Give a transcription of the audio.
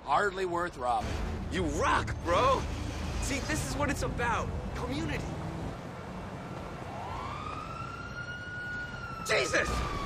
Hardly worth robbing. You rock, bro! See, this is what it's about. Community. Jesus!